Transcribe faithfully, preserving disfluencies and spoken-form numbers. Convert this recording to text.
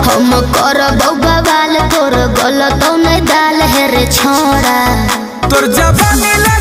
हम कर बवाल तोर गलत नहीं दाल है रे छोड़ा तोर जवानी